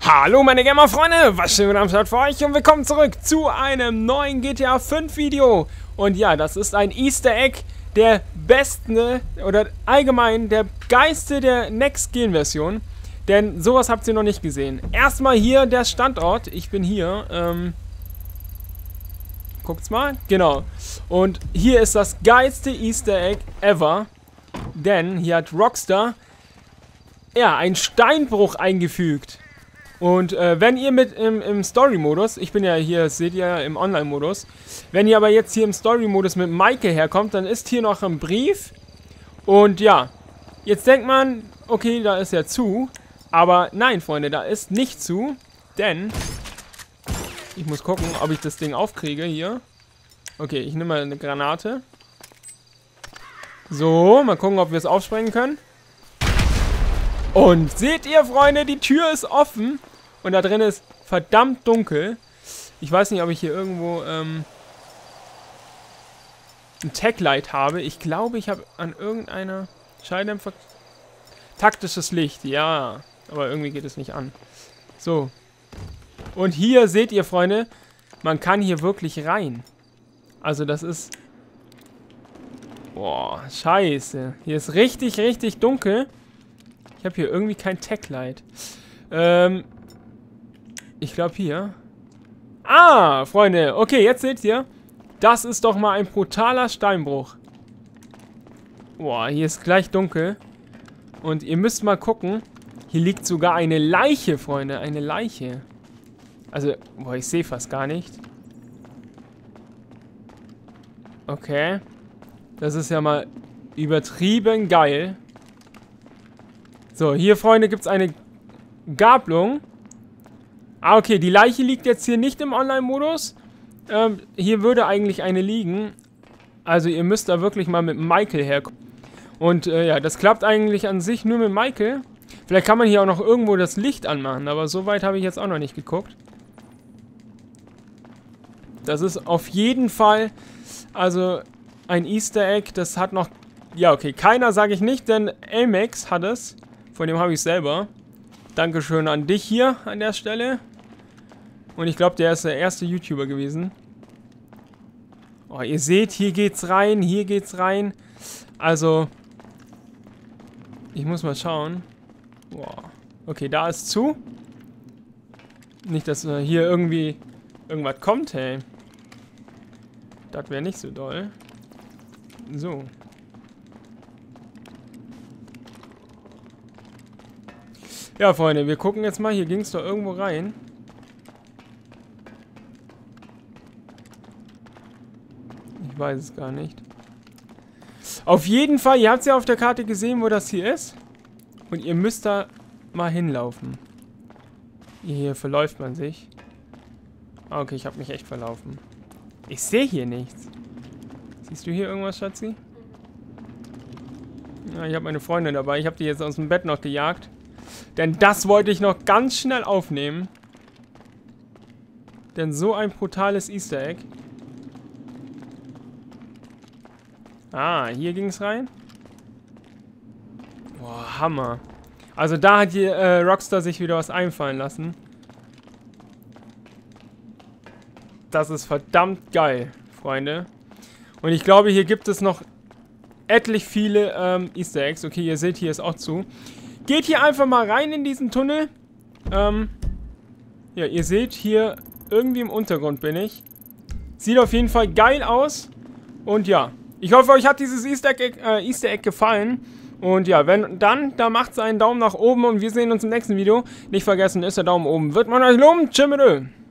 Hallo meine Gamer-Freunde, was schön am Start für euch und willkommen zurück zu einem neuen GTA 5 Video. Und ja, das ist ein Easter Egg der besten oder allgemein der geilste der Next-Gen-Version. Denn sowas habt ihr noch nicht gesehen. Erstmal hier der Standort, ich bin hier, guckt's mal, genau. Und hier ist das geilste Easter Egg ever. Denn hier hat Rockstar, ja, einen Steinbruch eingefügt. Und wenn ihr im Story-Modus, ich bin ja hier, seht ihr, im Online-Modus, wenn ihr aber jetzt hier im Story-Modus mit Michael herkommt, dann ist hier noch ein Brief. Und ja, jetzt denkt man, okay, da ist ja zu. Aber nein, Freunde, da ist nicht zu, denn ich muss gucken, ob ich das Ding aufkriege hier. Okay, ich nehme mal eine Granate. So, mal gucken, ob wir es aufsprengen können. Und seht ihr, Freunde, die Tür ist offen. Und da drin ist verdammt dunkel. Ich weiß nicht, ob ich hier irgendwo ein Taglight habe. Ich glaube, ich habe an irgendeiner Schalldämpfer... Taktisches Licht, ja. Aber irgendwie geht es nicht an. So. Und hier seht ihr, Freunde, man kann hier wirklich rein. Also das ist... Boah, scheiße. Hier ist richtig, richtig dunkel. Ich habe hier irgendwie kein Taglight. Ich glaube hier. Ah, Freunde. Okay, jetzt seht ihr. Das ist doch mal ein brutaler Steinbruch. Boah, hier ist gleich dunkel. Und ihr müsst mal gucken. Hier liegt sogar eine Leiche, Freunde. Eine Leiche. Also, boah, ich sehe fast gar nicht. Okay. Das ist ja mal übertrieben geil. So, hier, Freunde, gibt es eine Gabelung. Ah, okay, die Leiche liegt jetzt hier nicht im Online-Modus. Hier würde eigentlich eine liegen. Also ihr müsst da wirklich mal mit Michael herkommen. Und ja, das klappt eigentlich an sich nur mit Michael. Vielleicht kann man hier auch noch irgendwo das Licht anmachen, aber so weit habe ich jetzt auch noch nicht geguckt. Das ist auf jeden Fall, also ein Easter Egg, das hat noch... Ja, okay, keiner sage ich nicht, denn Elmex hat es. Von dem habe ich selber. Dankeschön an dich hier an der Stelle. Und ich glaube, der ist der erste YouTuber gewesen. Oh, ihr seht, hier geht's rein, hier geht's rein. Also, ich muss mal schauen. Boah. Okay, da ist zu. Nicht, dass hier irgendwie irgendwas kommt, hey. Das wäre nicht so doll. So. Ja, Freunde, wir gucken jetzt mal. Hier ging es doch irgendwo rein. Ich weiß es gar nicht. Auf jeden Fall, ihr habt es ja auf der Karte gesehen, wo das hier ist. Und ihr müsst da mal hinlaufen. Hier verläuft man sich. Okay, ich habe mich echt verlaufen. Ich sehe hier nichts. Siehst du hier irgendwas, Schatzi? Ja, ich habe meine Freundin dabei. Ich habe die jetzt aus dem Bett noch gejagt. Denn das wollte ich noch ganz schnell aufnehmen. Denn so ein brutales Easter Egg. Ah, hier ging es rein. Boah, Hammer. Also da hat hier Rockstar sich wieder was einfallen lassen. Das ist verdammt geil, Freunde. Und ich glaube, hier gibt es noch etlich viele Easter Eggs. Okay, ihr seht, hier ist auch zu. Geht hier einfach mal rein in diesen Tunnel. Ja, ihr seht hier, irgendwie im Untergrund bin ich. Sieht auf jeden Fall geil aus. Und ja, ich hoffe, euch hat dieses Easter Egg gefallen. Und ja, wenn dann, da macht einen Daumen nach oben und wir sehen uns im nächsten Video. Nicht vergessen, ist der Daumen oben. Wird man euch loben. Tschüss.